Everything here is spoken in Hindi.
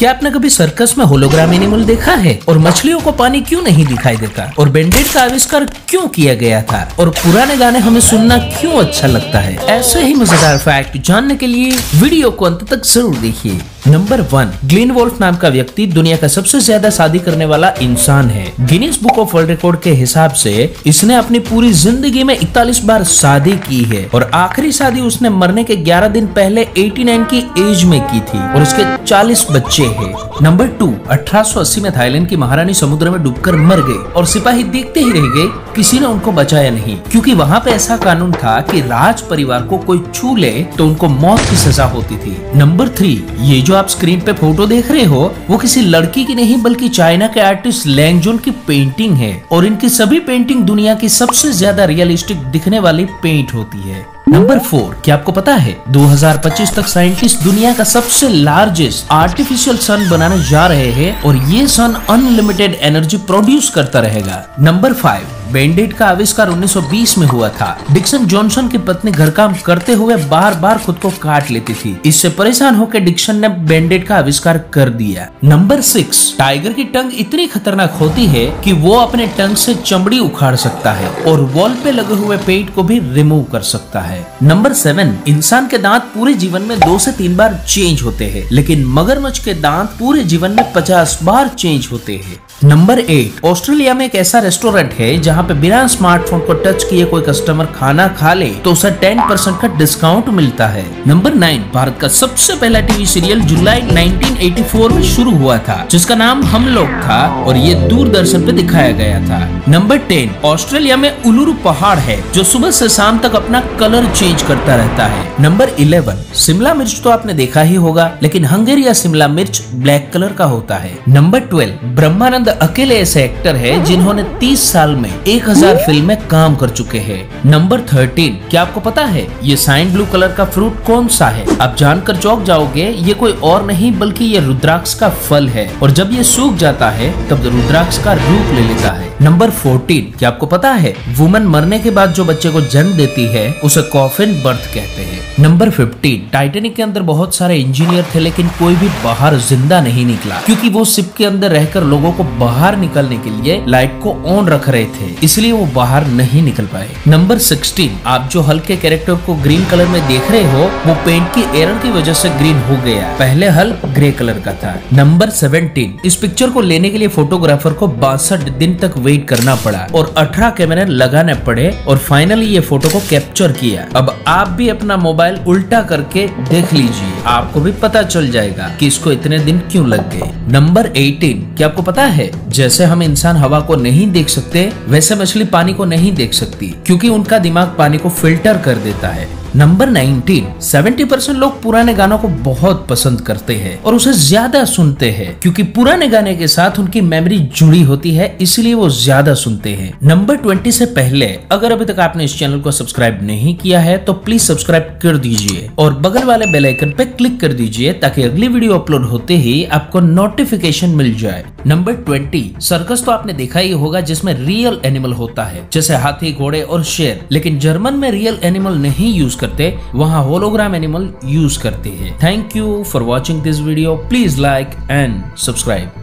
क्या आपने कभी सर्कस में होलोग्राम एनिमल देखा है? और मछलियों को पानी क्यों नहीं दिखाई देता? और बैंडेड का आविष्कार क्यों किया गया था? और पुराने गाने हमें सुनना क्यों अच्छा लगता है? ऐसे ही मजेदार फैक्ट जानने के लिए वीडियो को अंत तक जरूर देखिए। नंबर 1, ग्लेन वोल्फ नाम का व्यक्ति दुनिया का सबसे ज्यादा शादी करने वाला इंसान है। Guinness book of world record के हिसाब से इसने अपनी पूरी जिंदगी में 41 बार शादी की है और आखिरी शादी उसने मरने के 11 दिन पहले 89 की एज में की थी और उसके 40 बच्चे हैं। नंबर 2, 1880 में थाईलैंड की महारानी समुद्र में डूबकर मर गई और सिपाही देखते ही रह गए, किसी ने उनको बचाया नहीं, क्योंकि वहाँ पे ऐसा कानून था कि राज परिवार को कोई छू ले तो उनको मौत की सजा होती थी। नंबर 3, ये जो आप स्क्रीन पे फोटो देख रहे हो वो किसी लड़की की नहीं बल्कि चाइना के आर्टिस्ट लैंग जून की पेंटिंग है और इनकी सभी पेंटिंग दुनिया की सबसे ज्यादा रियलिस्टिक दिखने वाली पेंट होती है। नंबर 4, क्या आपको पता है 2025 तक साइंटिस्ट दुनिया का सबसे लार्जेस्ट आर्टिफिशियल सन बनाने जा रहे हैं और ये सन अनलिमिटेड एनर्जी प्रोड्यूस करता रहेगा। नंबर 5, बैंडेड का आविष्कार 1920 में हुआ था। डिक्सन जॉनसन की पत्नी घर काम करते हुए बार बार खुद को काट लेती थी। इससे परेशान होकर डिक्सन ने बैंडेड का आविष्कार कर दिया। नंबर 6, टाइगर की टंग इतनी खतरनाक होती है कि वो अपने टंग से चमड़ी उखाड़ सकता है और वॉल पे लगे हुए पेंट को भी रिमूव कर सकता है। नंबर 7, इंसान के दांत पूरे जीवन में 2 से 3 बार चेंज होते हैं, लेकिन मगरमच्छ के दांत पूरे जीवन में 50 बार चेंज होते हैं। नंबर 8, ऑस्ट्रेलिया में एक ऐसा रेस्टोरेंट है जहाँ पे बिना स्मार्टफोन को टच किए कोई कस्टमर खाना खा ले तो उसे 10% का डिस्काउंट मिलता है। नंबर 9, भारत का सबसे पहला टीवी सीरियल जुलाई 1984 में शुरू हुआ था जिसका नाम हम लोग था और ये दूरदर्शन पे दिखाया गया था। नंबर 10, ऑस्ट्रेलिया में उलुरु पहाड़ है जो सुबह से शाम तक अपना कलर चेंज करता रहता है। नंबर 11, शिमला मिर्च तो आपने देखा ही होगा, लेकिन हंगेरी या शिमला मिर्च ब्लैक कलर का होता है। नंबर 12, ब्रह्मानंद अकेले ऐसे एक्टर है जिन्होंने 30 साल में 1000 फिल्म में काम कर चुके हैं। नंबर 13, क्या आपको पता है ये साइन ब्लू कलर का फ्रूट कौन सा है? आप जानकर चौंक जाओगे, ये कोई और नहीं बल्कि ये रुद्राक्ष का फल है और जब ये सूख जाता है तब रुद्राक्ष का रूप ले लेता है। नंबर 14, क्या आपको पता है वुमन मरने के बाद जो बच्चे को जन्म देती है उसे कॉफिन बर्थ कहते हैं। नंबर 15, टाइटैनिक के अंदर बहुत सारे इंजीनियर थे लेकिन कोई भी बाहर जिंदा नहीं निकला क्योंकि वो शिप के अंदर रहकर लोगों को बाहर निकलने के लिए लाइट को ऑन रख रहे थे, इसलिए वो बाहर नहीं निकल पाए। नंबर 16, आप जो हल्क के कैरेक्टर को ग्रीन कलर में देख रहे हो वो पेंट की एरर की वजह से ग्रीन हो गया, पहले हल्क ग्रे कलर का था। नंबर 17, इस पिक्चर को लेने के लिए फोटोग्राफर को 62 दिन तक वेट करना पड़ा और 18 कैमरे लगाने पड़े और फाइनली ये फोटो को कैप्चर किया। अब आप भी अपना मोबाइल उल्टा करके देख लीजिए, आपको भी पता चल जाएगा कि इसको इतने दिन क्यों लग गए। नंबर 18, क्या आपको पता है जैसे हम इंसान हवा को नहीं देख सकते वैसे मछली पानी को नहीं देख सकती क्योंकि उनका दिमाग पानी को फिल्टर कर देता है। नंबर 19, 70% लोग पुराने गानों को बहुत पसंद करते हैं और उसे ज्यादा सुनते हैं क्योंकि पुराने गाने के साथ उनकी मेमोरी जुड़ी होती है, इसलिए वो ज्यादा सुनते हैं। नंबर 20 से पहले अगर अभी तक आपने इस चैनल को सब्सक्राइब नहीं किया है तो प्लीज सब्सक्राइब कर दीजिए और बगल वाले बेल आइकन पे क्लिक कर दीजिए ताकि अगली वीडियो अपलोड होते ही आपको नोटिफिकेशन मिल जाए। नंबर 20, सर्कस तो आपने देखा ही होगा जिसमें रियल एनिमल होता है जैसे हाथी, घोड़े और शेर, लेकिन जर्मन में रियल एनिमल नहीं यूज करते, वहाँ होलोग्राम एनिमल यूज करते हैं। Thank you for watching this video, please like and subscribe.